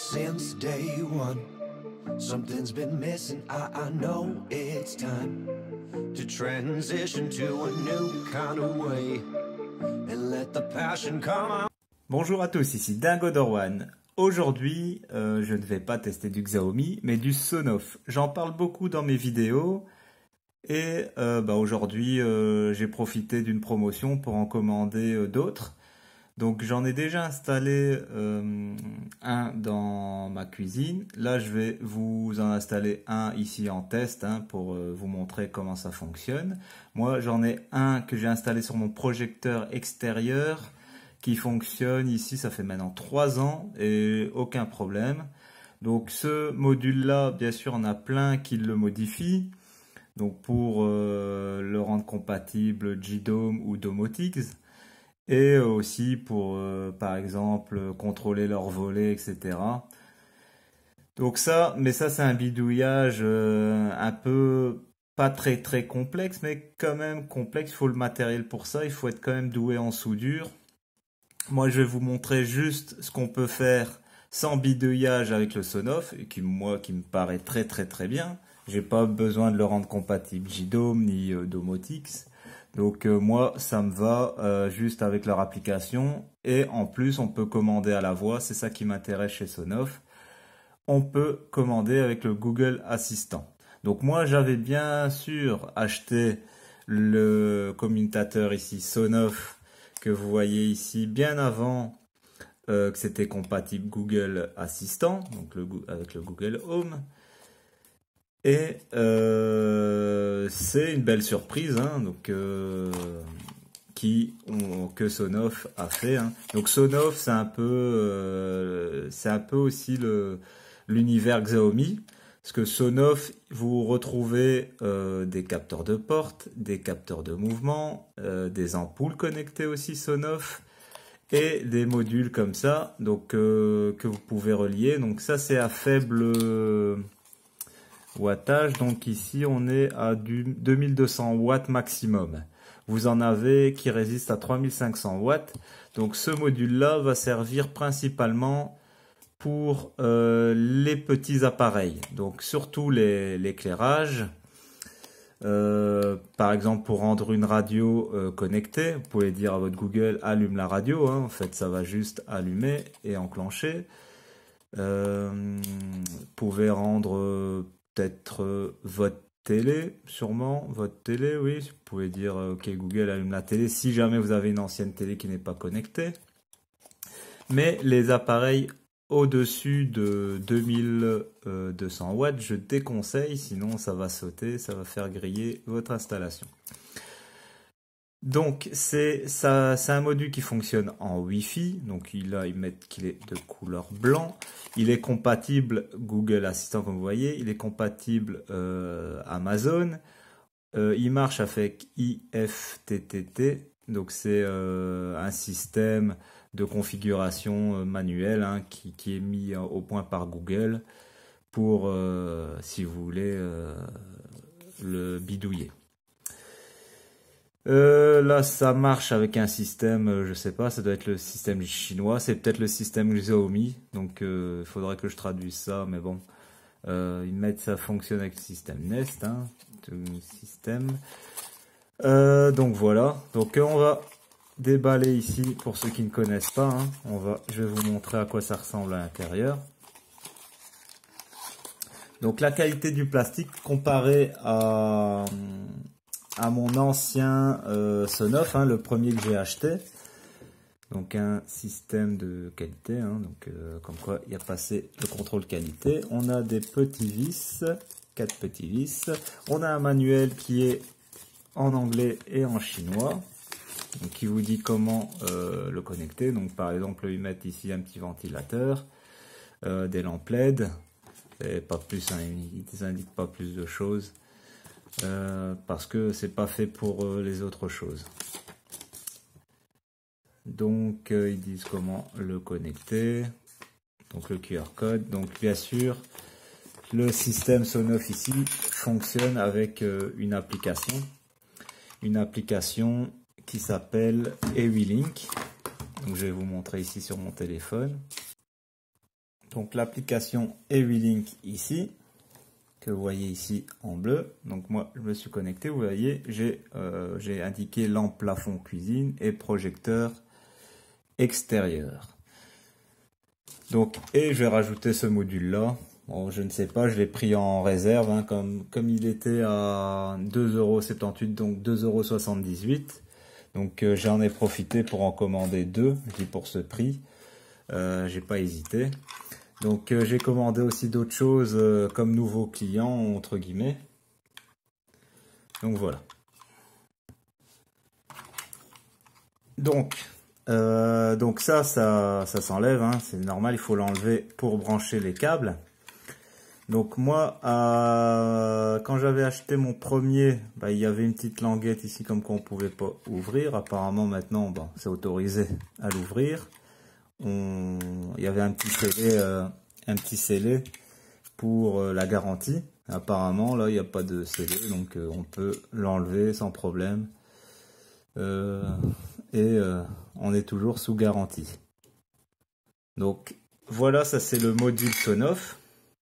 since day one. Something's been missing, I know it's time to transition to a new kind of way and let the passion come out. Bonjour à tous, ici Dingodor1. Aujourd'hui, je ne vais pas tester du Xiaomi, mais du Sonoff. J'en parle beaucoup dans mes vidéos et aujourd'hui, j'ai profité d'une promotion pour en commander d'autres. Donc j'en ai déjà installé un dans ma cuisine. Là, je vais vous en installer un ici en test pour vous montrer comment ça fonctionne. Moi, j'en ai un que j'ai installé sur mon projecteur extérieur qui fonctionne ici, ça fait maintenant 3 ans et aucun problème. Donc ce module-là, bien sûr, on a plein qui le modifient. Donc pour le rendre compatible JDOM ou Domotics. Et aussi pour, par exemple, contrôler leur volet, etc. Donc ça, mais ça c'est un bidouillage un peu, pas très complexe, mais quand même complexe. Il faut le matériel pour ça, il faut être quand même doué en soudure. Moi je vais vous montrer juste ce qu'on peut faire sans bidouillage avec le Sonoff, et qui me paraît très bien. J'ai pas besoin de le rendre compatible JDOM ni Domotics. Donc moi ça me va juste avec leur application, et en plus on peut commander à la voix, c'est ça qui m'intéresse chez Sonoff. On peut commander avec le Google Assistant. Donc moi j'avais bien sûr acheté le commutateur ici Sonoff que vous voyez ici bien avant que c'était compatible Google Assistant, donc avec le Google Home. Et c'est une belle surprise que Sonoff a fait. Donc Sonoff, c'est un peu aussi l'univers Xiaomi, parce que Sonoff, vous retrouvez des capteurs de porte, des capteurs de mouvement, des ampoules connectées aussi Sonoff, et des modules comme ça, donc que vous pouvez relier. Donc ça c'est à faible wattage, donc ici on est à du 2200 watts maximum. Vous en avez qui résistent à 3500 watts. Donc ce module là va servir principalement pour les petits appareils, donc surtout l'éclairage, par exemple pour rendre une radio connectée, vous pouvez dire à votre Google allume la radio, en fait ça va juste allumer et enclencher. Vous pouvez rendre peut-être votre télé, sûrement votre télé, oui, vous pouvez dire ok Google allume la télé si jamais vous avez une ancienne télé qui n'est pas connectée. Mais les appareils au-dessus de 2200 watts, je déconseille, sinon ça va sauter, ça va faire griller votre installation. Donc c'est un module qui fonctionne en Wi-Fi, donc ils mettent qu'il est de couleur blanc. Il est compatible Google Assistant comme vous voyez, il est compatible Amazon. Il marche avec IFTTT, donc c'est un système de configuration manuelle qui est mis au point par Google pour si vous voulez le bidouiller. Là ça marche avec un système, je sais pas, ça doit être le système chinois, c'est peut-être le système Xiaomi, donc il faudrait que je traduise ça, mais bon, ils mettent ça fonctionne avec le système Nest, système. Donc voilà, donc on va déballer ici pour ceux qui ne connaissent pas, je vais vous montrer à quoi ça ressemble à l'intérieur. Donc la qualité du plastique comparé à mon ancien Sonoff, le premier que j'ai acheté, donc un système de qualité, comme quoi il a passé le contrôle qualité. On a des petits vis, 4 petits vis. On a un manuel qui est en anglais et en chinois, donc qui vous dit comment le connecter. Donc par exemple ils mettent ici un petit ventilateur, des lampes LED, et pas plus, ils indiquent pas plus de choses. Parce que c'est pas fait pour les autres choses. Donc ils disent comment le connecter, donc le QR code. Donc bien sûr le système Sonoff ici fonctionne avec une application qui s'appelle EWILink. Donc je vais vous montrer ici sur mon téléphone. Donc l'application EWLink ici, que vous voyez ici en bleu. Donc moi je me suis connecté, vous voyez, j'ai indiqué lampe plafond cuisine et projecteur extérieur. Donc, et je vais rajouter ce module là. Bon, je ne sais pas, je l'ai pris en réserve, hein, comme il était à 2,78 €, donc 2,78 €. Donc j'en ai profité pour en commander deux, je dis pour ce prix. J'ai pas hésité. Donc j'ai commandé aussi d'autres choses comme nouveaux clients, entre guillemets. Donc voilà. Donc ça s'enlève, hein, c'est normal, il faut l'enlever pour brancher les câbles. Donc moi, quand j'avais acheté mon premier, il y avait une petite languette ici comme qu'on ne pouvait pas ouvrir. Apparemment maintenant, c'est autorisé à l'ouvrir. Il y avait un petit scellé pour la garantie. Apparemment là, il n'y a pas de scellé, donc on peut l'enlever sans problème. On est toujours sous garantie. Donc voilà, ça c'est le module Sonoff.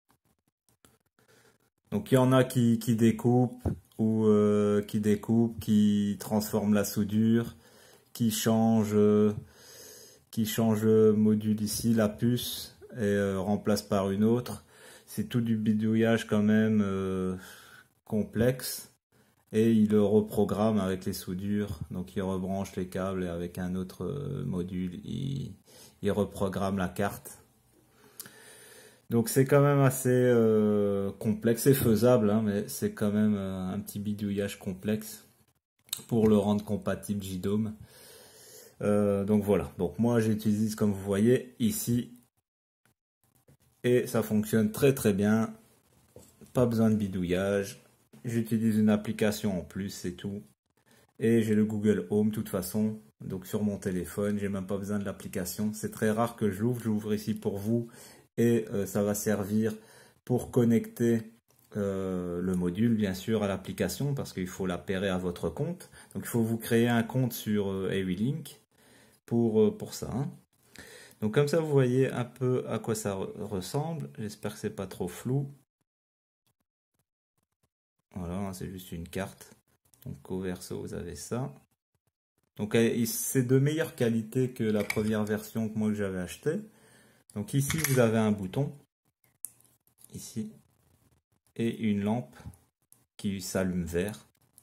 Donc il y en a qui découpent ou qui transforment la soudure, qui changent le module ici, la puce, et remplace par une autre. C'est tout du bidouillage quand même complexe. Et il le reprogramme avec les soudures. Donc il rebranche les câbles et avec un autre module, il reprogramme la carte. Donc c'est quand même assez complexe, c'est faisable, hein, mais c'est quand même un petit bidouillage complexe pour le rendre compatible JDOM. Donc voilà, donc moi j'utilise comme vous voyez ici et ça fonctionne très très bien, pas besoin de bidouillage. J'utilise une application en plus, c'est tout. Et j'ai le Google Home de toute façon, donc sur mon téléphone, j'ai même pas besoin de l'application. C'est très rare que je l'ouvre ici pour vous. Et ça va servir pour connecter le module, bien sûr, à l'application, parce qu'il faut l'appairer à votre compte. Donc il faut vous créer un compte sur EWLink pour ça. Hein. Donc comme ça, vous voyez un peu à quoi ça ressemble. J'espère que c'est pas trop flou. Voilà, c'est juste une carte. Donc au verso, vous avez ça. Donc c'est de meilleure qualité que la première version que moi j'avais achetée. Donc ici, vous avez un bouton, ici, et une lampe qui s'allume vert.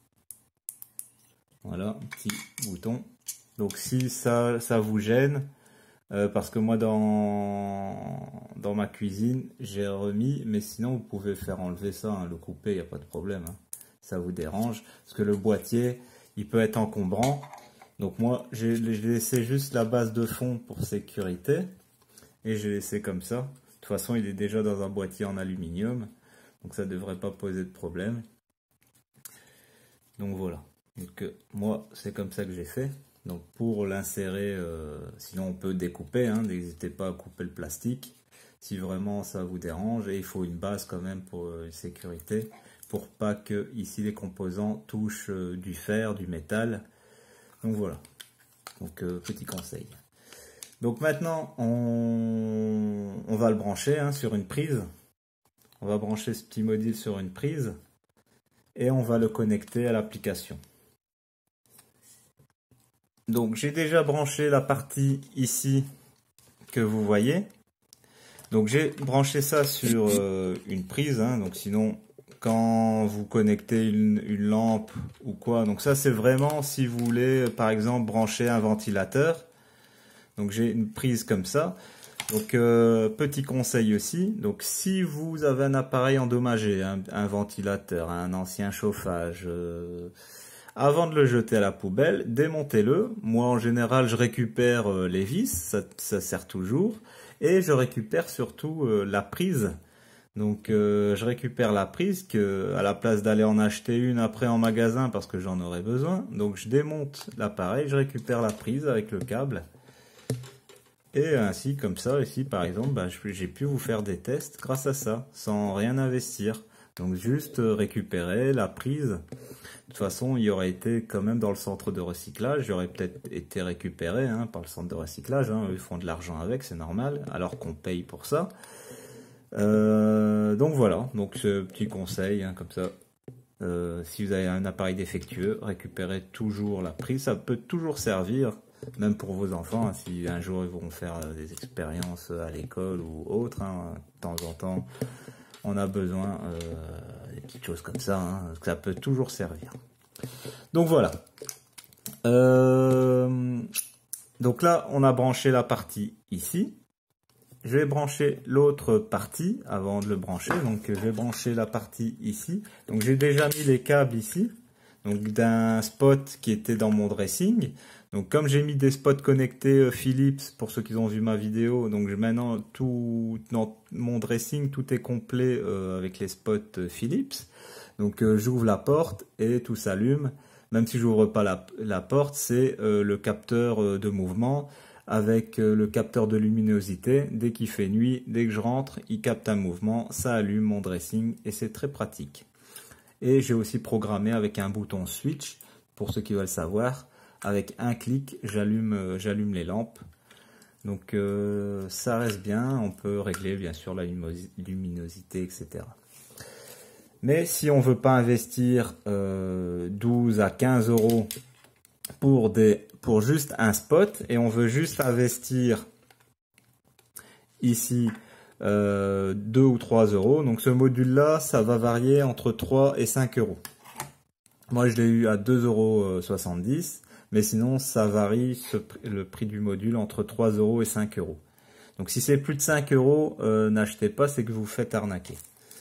Voilà, un petit bouton. Donc si ça vous gêne, parce que moi dans ma cuisine, j'ai remis, mais sinon vous pouvez faire enlever ça, hein, le couper, il n'y a pas de problème. Hein. Ça vous dérange, parce que le boîtier, il peut être encombrant. Donc moi, j'ai laissé juste la base de fond pour sécurité. Et j'ai laissé comme ça. De toute façon, il est déjà dans un boîtier en aluminium. Donc ça ne devrait pas poser de problème. Donc voilà. Donc moi, c'est comme ça que j'ai fait. Donc pour l'insérer, sinon on peut découper. Hein, n'hésitez pas à couper le plastique. Si vraiment ça vous dérange. Et il faut une base quand même pour sécurité. Pour pas que ici les composants touchent du fer, du métal. Donc voilà. Donc petit conseil. Donc maintenant, on va le brancher hein, sur une prise. On va brancher ce petit module sur une prise et on va le connecter à l'application. Donc j'ai déjà branché la partie ici que vous voyez. Donc j'ai branché ça sur une prise. Hein, donc sinon, quand vous connectez une lampe ou quoi, donc ça c'est vraiment si vous voulez par exemple brancher un ventilateur. Donc j'ai une prise comme ça. Donc petit conseil aussi. Donc si vous avez un appareil endommagé, un ventilateur, un ancien chauffage, avant de le jeter à la poubelle, démontez-le. Moi en général je récupère les vis, ça sert toujours. Et je récupère surtout la prise. Donc je récupère la prise que à la place d'aller en acheter une après en magasin parce que j'en aurais besoin. Donc je démonte l'appareil, je récupère la prise avec le câble. Et ainsi, comme ça, ici par exemple, j'ai pu vous faire des tests grâce à ça, sans rien investir. Donc juste récupérer la prise. De toute façon, il aurait été quand même dans le centre de recyclage. Il aurait peut-être été récupéré hein, par le centre de recyclage. Hein. Ils font de l'argent avec, c'est normal, alors qu'on paye pour ça. Donc voilà, donc ce petit conseil, hein, comme ça. Si vous avez un appareil défectueux, récupérez toujours la prise. Ça peut toujours servir, même pour vos enfants, hein, si un jour ils vont faire des expériences à l'école ou autre. Hein, de temps en temps, on a besoin des petites choses comme ça. Hein, ça peut toujours servir. Donc voilà. Donc là, on a branché la partie ici. Je vais brancher l'autre partie avant de le brancher. Donc, je vais brancher la partie ici. Donc, j'ai déjà mis les câbles ici. Donc, d'un spot qui était dans mon dressing. Donc, comme j'ai mis des spots connectés Philips, pour ceux qui ont vu ma vidéo, donc maintenant, tout dans mon dressing, tout est complet avec les spots Philips. Donc, j'ouvre la porte et tout s'allume. Même si j'ouvre pas la porte, c'est le capteur de mouvement. Avec le capteur de luminosité, dès qu'il fait nuit, dès que je rentre, il capte un mouvement, ça allume mon dressing et c'est très pratique. Et j'ai aussi programmé avec un bouton switch, pour ceux qui veulent savoir, avec un clic, j'allume les lampes. Donc ça reste bien, on peut régler bien sûr la luminosité, etc. Mais si on veut pas investir 12 à 15 euros pour juste un spot et on veut juste investir ici 2 ou 3 euros. Donc ce module là, ça va varier entre 3 et 5 euros. Moi je l'ai eu à 2,70 €, mais sinon ça varie le prix du module entre 3 euros et 5 euros. Donc si c'est plus de 5 euros, n'achetez pas, c'est que vous faites arnaquer.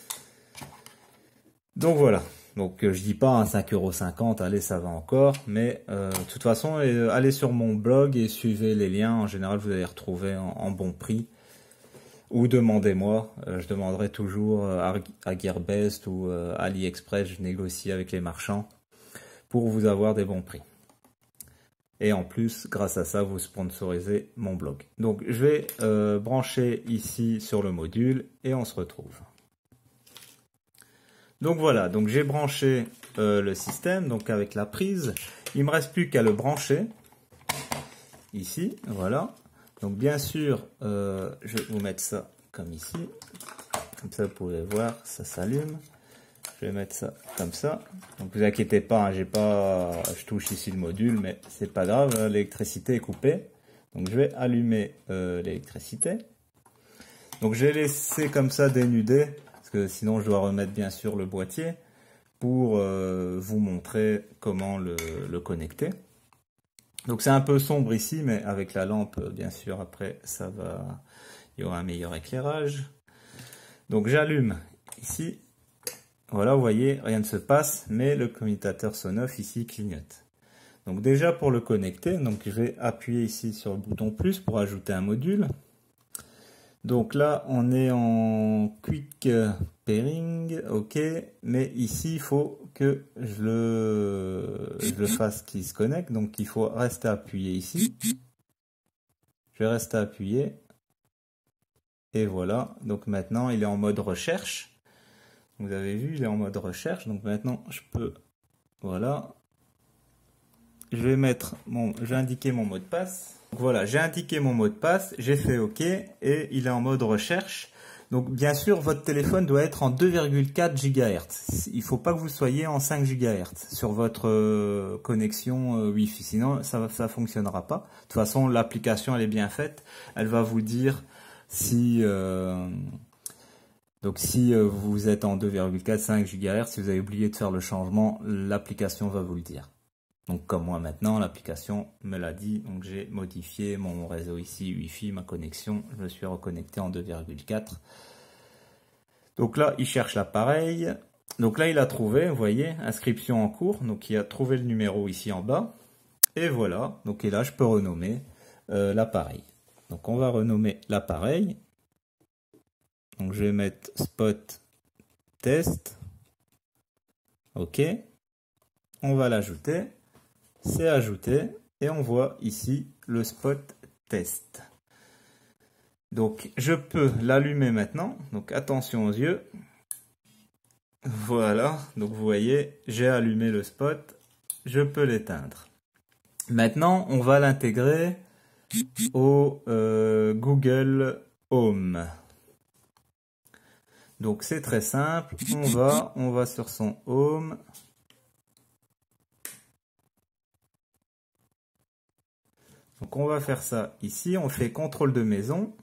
Donc voilà. Donc je dis pas à 5,50 €, allez ça va encore, mais de toute façon allez sur mon blog et suivez les liens, en général vous allez retrouver en bon prix, ou demandez-moi, je demanderai toujours à Gearbest ou AliExpress, je négocie avec les marchands pour vous avoir des bons prix. Et en plus, grâce à ça, vous sponsorisez mon blog. Donc je vais brancher ici sur le module et on se retrouve. Donc voilà, donc j'ai branché le système, donc avec la prise. Il ne me reste plus qu'à le brancher. Ici, voilà. Donc bien sûr, je vais vous mettre ça comme ici. Comme ça, vous pouvez voir, ça s'allume. Je vais mettre ça comme ça. Donc vous inquiétez pas, hein, je touche ici le module, mais c'est pas grave, l'électricité est coupée. Donc je vais allumer l'électricité. Donc j'ai laissé comme ça dénuder. Sinon je dois remettre bien sûr le boîtier pour vous montrer comment le connecter. Donc c'est un peu sombre ici, mais avec la lampe bien sûr après il y aura un meilleur éclairage. Donc j'allume ici, voilà vous voyez rien ne se passe, mais le commutateur Sonoff ici clignote. Donc déjà pour le connecter, donc je vais appuyer ici sur le bouton plus pour ajouter un module. Donc là, on est en quick pairing, ok, mais ici, il faut que je le fasse qu'il se connecte, donc il faut rester appuyé ici. Je vais rester appuyé, et voilà, donc maintenant, il est en mode recherche. Vous avez vu, il est en mode recherche, donc maintenant, je peux, voilà. Je vais indiquer mon mot de passe. Donc voilà, j'ai indiqué mon mot de passe, j'ai fait OK et il est en mode recherche. Donc bien sûr, votre téléphone doit être en 2,4 GHz. Il ne faut pas que vous soyez en 5 GHz sur votre connexion Wi-Fi, sinon ça ne fonctionnera pas. De toute façon, l'application elle est bien faite, elle va vous dire si vous êtes en 2,4, 5 GHz, si vous avez oublié de faire le changement, l'application va vous le dire. Donc comme moi maintenant, l'application me l'a dit, donc j'ai modifié mon réseau ici, Wi-Fi, ma connexion, je me suis reconnecté en 2,4. Donc là, il cherche l'appareil. Donc là, il a trouvé, vous voyez, inscription en cours. Donc il a trouvé le numéro ici en bas. Et voilà, donc et là, je peux renommer l'appareil. Donc on va renommer l'appareil. Donc je vais mettre spot test. OK. On va l'ajouter. C'est ajouté et on voit ici le spot test. Donc je peux l'allumer maintenant, donc attention aux yeux. Voilà, donc vous voyez, j'ai allumé le spot, je peux l'éteindre. Maintenant, on va l'intégrer au Google Home. Donc c'est très simple, on va sur son Home. Donc on va faire ça ici, on fait contrôle de maison.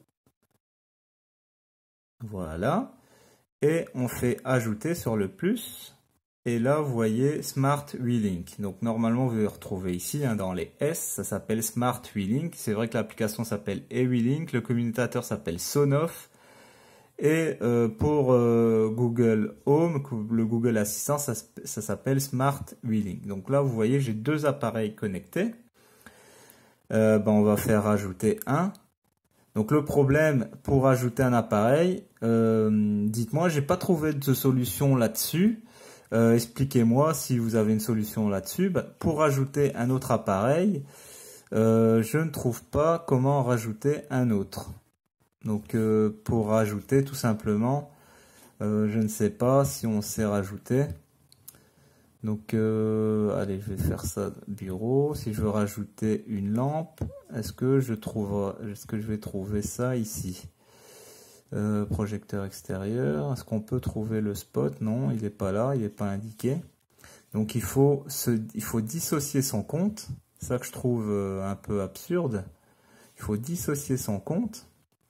Voilà. Et on fait ajouter sur le plus. Et là, vous voyez Smart WeLink. Donc normalement, vous allez retrouver ici dans les S, ça s'appelle Smart WeLink. C'est vrai que l'application s'appelle eWeLink, le commutateur s'appelle Sonoff. Et pour Google Home, le Google Assistant, ça s'appelle Smart WeLink. Donc là, vous voyez, j'ai deux appareils connectés. On va faire ajouter un. Donc le problème pour ajouter un appareil, dites-moi, j'ai pas trouvé de solution là-dessus. Expliquez-moi si vous avez une solution là-dessus. Pour ajouter un autre appareil, je ne trouve pas comment rajouter un autre. Donc pour rajouter tout simplement, je ne sais pas si on sait rajouter. Donc allez, je vais faire ça bureau. Si je veux rajouter une lampe, est-ce que je vais trouver ça ici? Projecteur extérieur, est-ce qu'on peut trouver le spot? Non, il n'est pas là, il n'est pas indiqué. Donc il faut dissocier son compte. C'est ça que je trouve un peu absurde. Il faut dissocier son compte.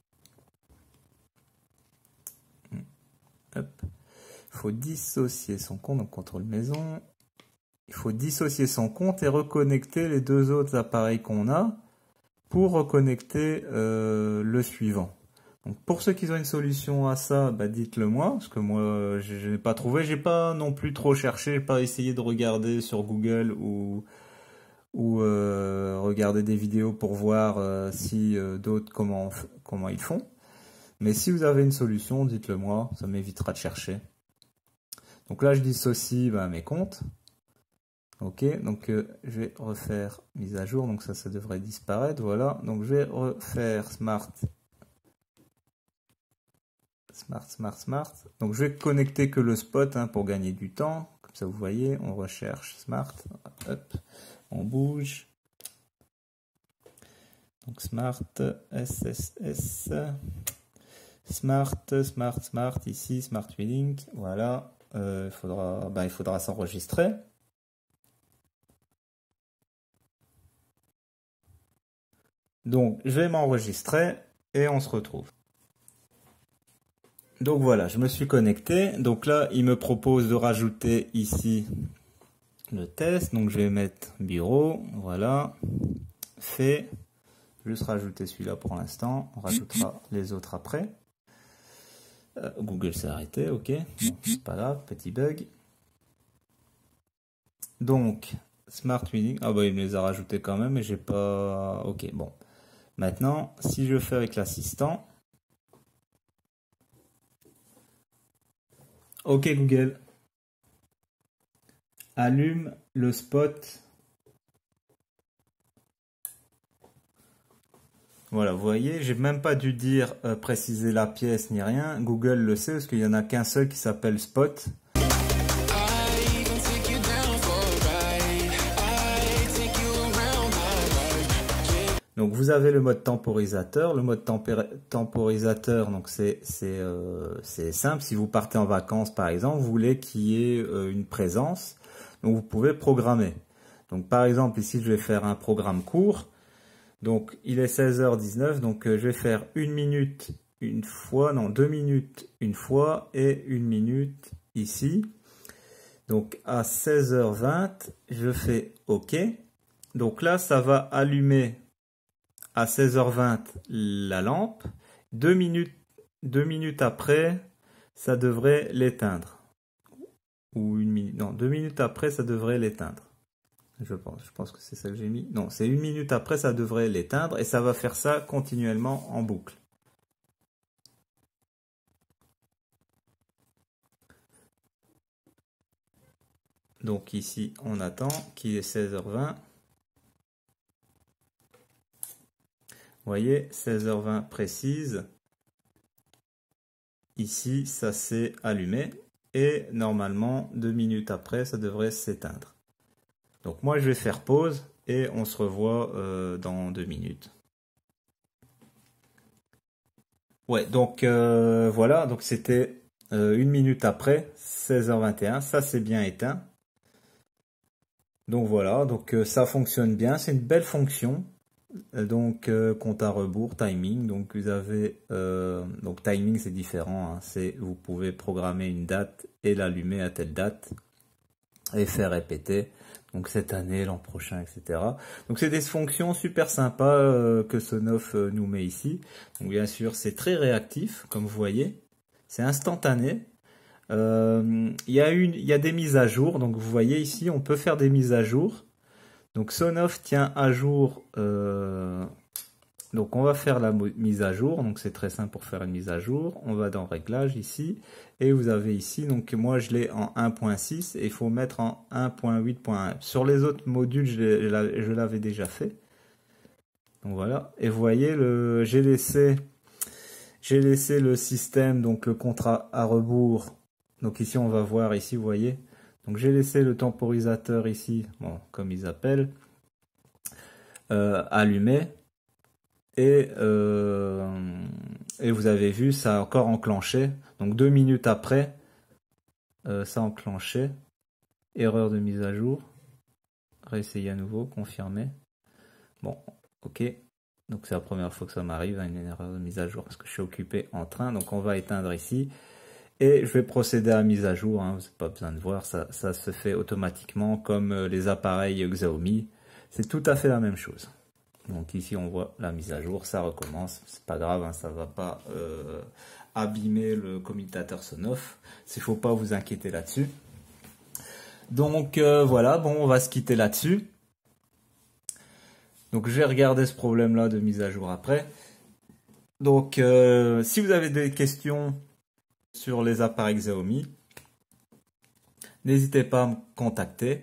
Hop. Il faut dissocier son compte, donc contrôle maison. Il faut dissocier son compte et reconnecter les deux autres appareils qu'on a pour reconnecter le suivant. Donc pour ceux qui ont une solution à ça, dites-le moi, parce que moi je n'ai pas trouvé, j'ai pas non plus trop cherché, j'ai pas essayé de regarder sur Google ou regarder des vidéos pour voir si d'autres comment ils font. Mais si vous avez une solution, dites-le moi, ça m'évitera de chercher. Donc là je dissocie mes comptes. Ok, donc je vais refaire mise à jour, donc ça devrait disparaître, voilà. Donc je vais refaire Smart. Donc je vais connecter que le spot pour gagner du temps. Comme ça vous voyez, on recherche Smart. Hop, on bouge. Donc Smart, SSS. Smart, ici, Smart WeLink. Voilà. Il faudra s'enregistrer. Donc je vais m'enregistrer et on se retrouve. Donc voilà, je me suis connecté. Donc là, il me propose de rajouter ici le test. Donc je vais mettre bureau. Voilà. Fait. Juste rajouter celui-là pour l'instant. On rajoutera les autres après. Google s'est arrêté. Ok. Bon, c'est pas grave. Petit bug. Donc, Smart WeLink. Ah il me les a rajoutés quand même. Mais j'ai pas... Ok, bon. Maintenant, si je fais avec l'assistant... Ok Google, allume le spot. Voilà, vous voyez, j'ai même pas dû dire préciser la pièce ni rien. Google le sait parce qu'il y en a qu'un seul qui s'appelle Spot. Donc vous avez le mode temporisateur. Le mode temporisateur, donc c'est simple. Si vous partez en vacances par exemple, vous voulez qu'il y ait une présence, donc vous pouvez programmer. Donc par exemple ici je vais faire un programme court. Donc il est 16h19, donc je vais faire 1 minute une fois, non 2 minutes une fois et 1 minute ici. Donc à 16h20, je fais OK. Donc là ça va allumer à 16h20 la lampe, 2 minutes après, ça devrait l'éteindre. Ou 1 minute, non, 2 minutes après, ça devrait l'éteindre. Je pense que c'est ça que j'ai mis. Non, c'est 1 minute après, ça devrait l'éteindre et ça va faire ça continuellement en boucle. Donc ici, on attend qu'il est 16h20. Vous voyez, 16h20 précise. Ici, ça s'est allumé. et normalement 2 minutes après ça devrait s'éteindre. Donc moi je vais faire pause et on se revoit dans 2 minutes. Ouais, donc voilà, donc c'était 1 minute après, 16h21, ça c'est bien éteint. Donc voilà, donc ça fonctionne bien, c'est une belle fonction. Donc compte à rebours, timing, donc vous avez, donc timing c'est différent, hein, vous pouvez programmer une date et l'allumer à telle date et faire répéter. Donc cette année, l'an prochain, etc. Donc c'est des fonctions super sympas que Sonoff nous met ici. Donc bien sûr, c'est très réactif, comme vous voyez. C'est instantané. Il y a des mises à jour. Donc vous voyez ici, on peut faire des mises à jour. Donc Sonoff tient à jour. Donc on va faire la mise à jour. Donc c'est très simple pour faire une mise à jour. On va dans Réglages ici. Et vous avez ici, donc moi je l'ai en 1.6 et il faut mettre en 1.8.1. Sur les autres modules, je l'avais déjà fait. Donc voilà. Et vous voyez, j'ai laissé le système, donc le contrat à rebours. Donc ici on va voir, ici vous voyez. Donc j'ai laissé le temporisateur ici, bon, comme ils appellent, allumé. Et vous avez vu, ça a encore enclenché. Donc 2 minutes après, ça a enclenché. Erreur de mise à jour. Réessayer à nouveau, confirmer. Bon, ok. Donc c'est la première fois que ça m'arrive, une erreur de mise à jour, parce que je suis occupé en train. Donc on va éteindre ici. Et je vais procéder à la mise à jour. Hein. Vous n'avez pas besoin de voir, ça se fait automatiquement comme les appareils Xiaomi. C'est tout à fait la même chose. Donc ici on voit la mise à jour, ça recommence, c'est pas grave, hein, ça va pas abîmer le commutateur Sonoff, il faut pas vous inquiéter là-dessus. Donc voilà, bon, on va se quitter là-dessus. Donc je vais regarder ce problème-là de mise à jour après. Donc si vous avez des questions sur les appareils Xiaomi, n'hésitez pas à me contacter.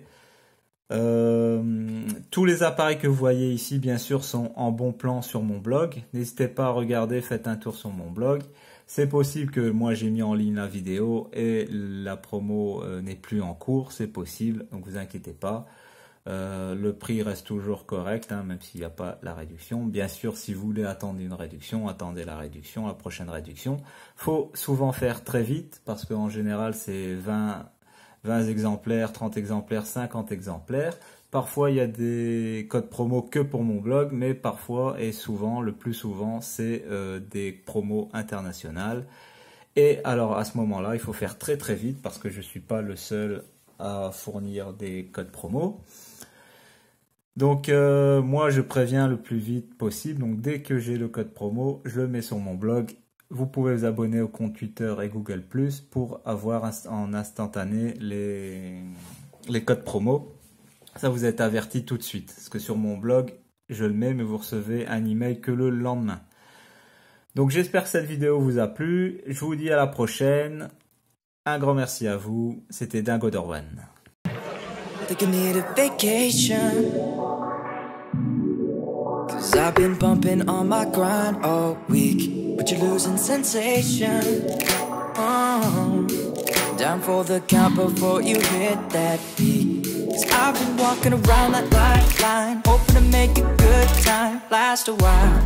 Tous les appareils que vous voyez ici, bien sûr, sont en bon plan sur mon blog. N'hésitez pas à regarder, faites un tour sur mon blog. C'est possible que moi j'ai mis en ligne la vidéo et la promo n'est plus en cours, c'est possible, donc vous inquiétez pas. Le prix reste toujours correct, hein, même s'il n'y a pas la réduction. Bien sûr, si vous voulez attendre une réduction, attendez la réduction, la prochaine réduction. Faut souvent faire très vite parce qu'en général c'est 20 exemplaires, 30 exemplaires, 50 exemplaires. Parfois, il y a des codes promo que pour mon blog, mais parfois et souvent, le plus souvent, c'est des promos internationales. Et alors, à ce moment-là, il faut faire très très vite parce que je ne suis pas le seul à fournir des codes promo. Donc, moi, je préviens le plus vite possible. Donc, dès que j'ai le code promo, je le mets sur mon blog. Vous pouvez vous abonner au compte Twitter et Google+, pour avoir en instantané les codes promo. Ça vous est averti tout de suite. Parce que sur mon blog, je le mets, mais vous recevez un email que le lendemain. Donc j'espère que cette vidéo vous a plu. Je vous dis à la prochaine. Un grand merci à vous. C'était Dingo Dorwan. I've been bumping on my grind all week, but you're losing sensation. Down for the count before you hit that beat. 'Cause I've been walking around that lifeline, hoping to make a good time last a while.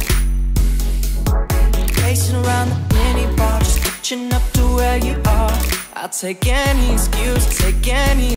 Racing around the mini bar, just catching up to where you are. I'll take any excuse, take any